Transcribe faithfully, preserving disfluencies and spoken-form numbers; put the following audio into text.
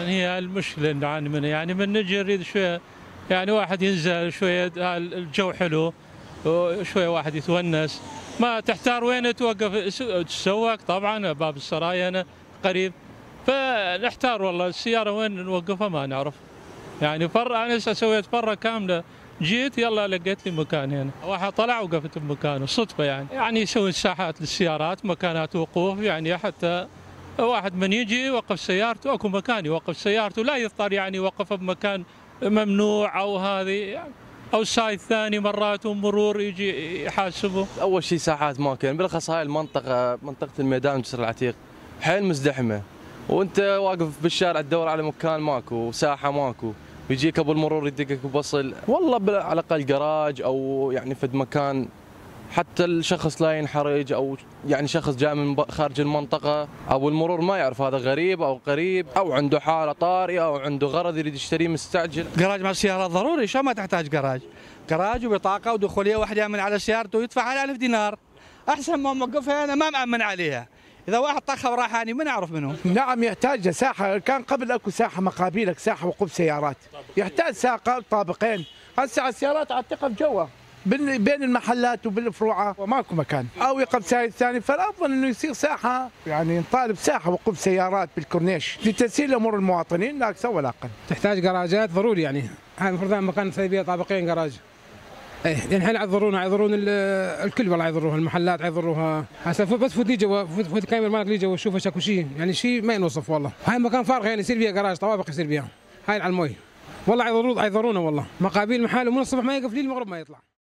فعلا هي المشكله اللي نعاني منها، يعني من نجي نريد شويه يعني واحد ينزل شويه الجو حلو وشويه واحد يتونس، ما تحتار وين توقف تسوق. طبعا باب السرايا هنا قريب، فنحتار والله السياره وين نوقفها ما نعرف. يعني فر انا سويت فره كامله، جيت يلا لقيت لي مكان هنا، واحد طلع وقفت بمكانه صدفه. يعني يعني يسوي ساحات للسيارات، مكانات وقوف، يعني حتى واحد من يجي يوقف سيارته اكو مكان يوقف سيارته، لا يضطر يعني يوقفها بمكان ممنوع او هذه يعني، او السايد الثاني مرات ومرور يجي يحاسبه. اول شيء ساحات ماكو، بالاخص هاي المنطقه منطقه الميدان جسر العتيق حيل مزدحمه، وانت واقف بالشارع تدور على مكان ماكو، ساحه ماكو، يجيك ابو المرور يدقك وبصل. والله على الاقل جراج او يعني فد مكان حتى الشخص لا ينحرج، او يعني شخص جاي من خارج المنطقه ابو المرور ما يعرف هذا غريب او قريب او عنده حاله طارئه او عنده غرض يريد يشتريه مستعجل. جراج مع السيارات ضروري، شو ما تحتاج جراج؟ جراج وبطاقه ودخوليه، واحد يامن على سيارته ويدفع على ألف دينار، احسن ما موقفها انا ما مأمن عليها. اذا واحد طخ وراحاني ما نعرف منه. نعم يحتاج ساحه، كان قبل اكو ساحه مقابلك ساحه وقوف سيارات، يحتاج ساقه طابقين. هسه السيارات على تقف جوا بين المحلات وبالفروعه وماكو مكان، او يقف سايد ثاني، فالافضل انه يصير ساحه، يعني نطالب ساحه وقوف سيارات بالكورنيش لتسهيل امور المواطنين لا اكثر ولا اقل. تحتاج جراجات ضروري، يعني هاي المفروض مكان تسوي بيه طابقين جراج. ايه لان الحين يضرونا يضرون الكل، والله يضروها المحلات يضروها. هسه بس فوت لي جوا، فوت كاميرا مالك لي جوا شوف اكو شيء، يعني شيء ما ينوصف والله. هاي مكان فارغ يعني يصير فيها جراج طوابق يصير فيها، هاي على المي والله يضرون يضرونا والله. مقابيل محل ومن الصبح ما يقف لي المغرب ما يطلع.